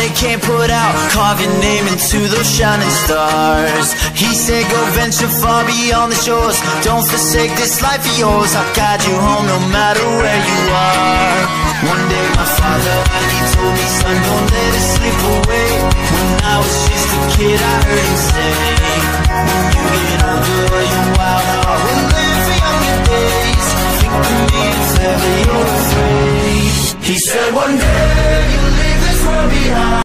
they can't put out. Carve your name into those shining stars. He said go venture far beyond the shores. Don't forsake this life of yours. I'll guide you home no matter where you are. One day my father, he told me, son, don't let it slip away. When I was just a kid, I heard him say, when you get older, your wild heart will live for younger days. Think of me if ever you're afraid. He said one day you'll leave this world behind.